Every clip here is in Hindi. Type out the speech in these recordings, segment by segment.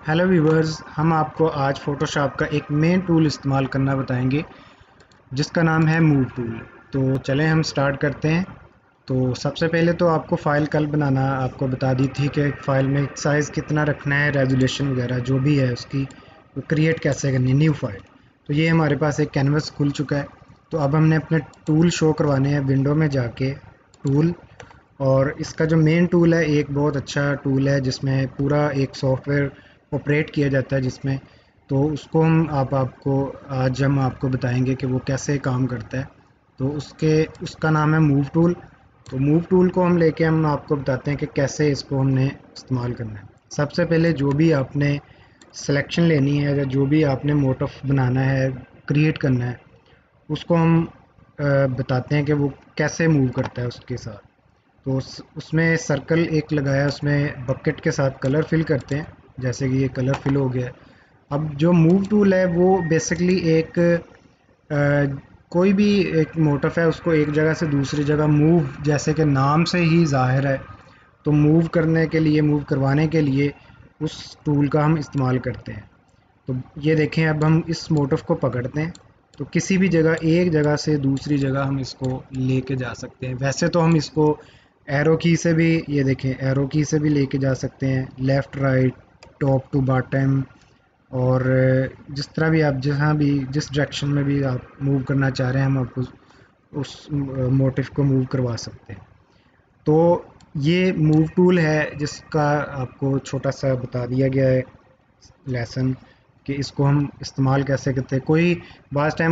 हेलो व्यूवर्स, हम आपको आज फ़ोटोशॉप का एक मेन टूल इस्तेमाल करना बताएंगे जिसका नाम है मूव टूल। तो चलें हम स्टार्ट करते हैं। तो सबसे पहले तो आपको फ़ाइल कल बनाना आपको बता दी थी कि फ़ाइल में साइज़ कितना रखना है, रेजोल्यूशन वगैरह जो भी है उसकी वो क्रिएट कैसे करनी है न्यू फाइल। तो ये हमारे पास एक कैनवस खुल चुका है। तो अब हमने अपने टूल शो करवाने हैं विंडो में जाके टूल, और इसका जो मेन टूल है एक बहुत अच्छा टूल है जिसमें पूरा एक सॉफ्टवेयर ऑपरेट किया जाता है जिसमें, तो उसको हम आपको बताएंगे कि वो कैसे काम करता है। तो उसका नाम है मूव टूल। तो मूव टूल को हम लेके हम आपको बताते हैं कि कैसे इसको हमने इस्तेमाल करना है। सबसे पहले जो भी आपने सिलेक्शन लेनी है या जो भी आपने मोटिव बनाना है, क्रिएट करना है, उसको हम बताते हैं कि वो कैसे मूव करता है उसके साथ। तो उसमें सर्कल एक लगाया, उसमें बकेट के साथ कलर फिल करते हैं, जैसे कि ये कलर फिल हो गया। अब जो मूव टूल है वो बेसिकली एक कोई भी एक मोटिव है उसको एक जगह से दूसरी जगह मूव, जैसे कि नाम से ही जाहिर है, तो मूव करने के लिए, मूव करवाने के लिए उस टूल का हम इस्तेमाल करते हैं। तो ये देखें, अब हम इस मोटिव को पकड़ते हैं तो किसी भी जगह, एक जगह से दूसरी जगह हम इसको लेके जा सकते हैं। वैसे तो हम इसको एरो की से भी, ये देखें, एरो की से भी लेके जा सकते हैं, left right, top to bottom, और जिस तरह भी आप, जहाँ भी, जिस डायरेक्शन में भी आप मूव करना चाह रहे हैं हम आपको उस मोटिव को मूव करवा सकते हैं। तो ये मूव टूल है जिसका आपको छोटा सा बता दिया गया है लेसन कि इसको हम इस्तेमाल कैसे करते हैं। कोई बाज़ टाइम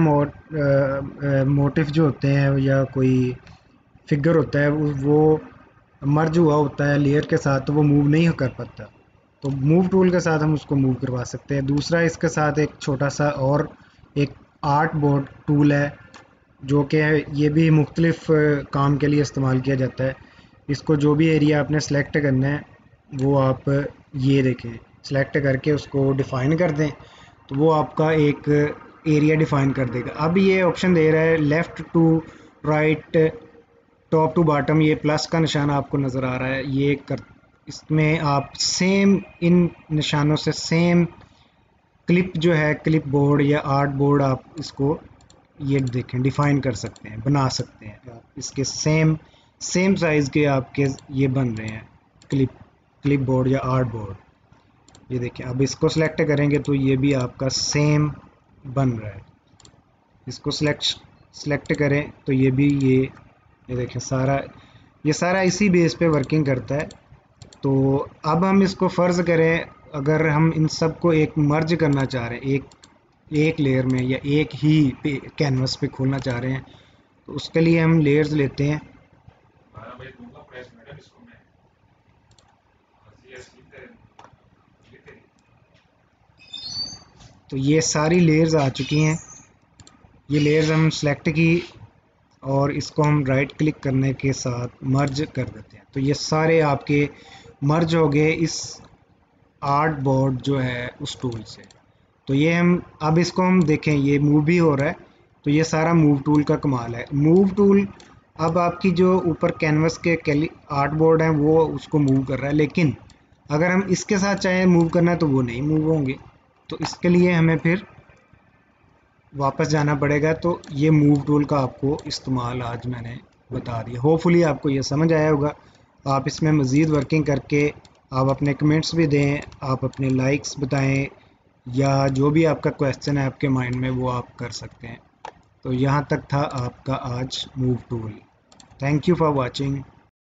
मोटिव जो होते हैं या कोई फिगर होता है वो मर्ज हुआ होता है लेयर के साथ, तो वो मूव नहीं कर पाता। तो मूव टूल के साथ हम उसको मूव करवा सकते हैं। दूसरा, इसके साथ एक छोटा सा और एक आर्ट बोर्ड टूल है जो कि ये भी मुख्तलिफ काम के लिए इस्तेमाल किया जाता है। इसको जो भी एरिया आपने सेलेक्ट करना है वो आप, ये देखें, सेलेक्ट करके उसको डिफ़ाइन कर दें तो वो आपका एक एरिया डिफ़ाइन कर देगा। अब ये ऑप्शन दे रहा है left to right, top to bottom, ये प्लस का निशान आपको नज़र आ रहा है। ये कर, इसमें आप सेम इन निशानों से सेम क्लिप जो है, क्लिप बोर्ड या आर्ट बोर्ड, आप इसको ये देखें डिफ़ाइन कर सकते हैं, बना सकते हैं। आप इसके सेम सेम साइज़ के आपके ये बन रहे हैं क्लिप बोर्ड या आर्ट बोर्ड। ये देखें, अब इसको सिलेक्ट करेंगे तो ये भी आपका सेम बन रहा है। इसको सिलेक्ट करें तो ये भी, ये देखें, ये सारा इसी बेस पे वर्किंग करता है। तो अब हम इसको फ़र्ज़ करें, अगर हम इन सब को एक मर्ज करना चाह रहे हैं, एक लेयर में या एक ही कैनवस पे खोलना चाह रहे हैं, तो उसके लिए हम लेयर्स लेते हैं। तो ये सारी लेयर्स आ चुकी हैं। ये लेयर्स हम सेलेक्ट की और इसको हम राइट क्लिक करने के साथ मर्ज कर देते हैं। तो ये सारे आपके मर्ज हो गए इस आर्ट बोर्ड जो है उस टूल से। तो ये हम, अब इसको हम देखें, ये मूव भी हो रहा है। तो ये सारा मूव टूल का कमाल है। मूव टूल अब आपकी जो ऊपर कैनवस के आर्ट बोर्ड है वो उसको मूव कर रहा है, लेकिन अगर हम इसके साथ चाहें मूव करना है तो वो नहीं मूव होंगे। तो इसके लिए हमें फिर वापस जाना पड़ेगा। तो ये मूव टूल का आपको इस्तेमाल आज मैंने बता दिया। होपफुली आपको ये समझ आया होगा। आप इसमें मज़ीद वर्किंग करके आप अपने कमेंट्स भी दें, आप अपने लाइक्स बताएं, या जो भी आपका क्वेश्चन है आपके माइंड में वो आप कर सकते हैं। तो यहाँ तक था आपका आज move tool. Thank you for watching.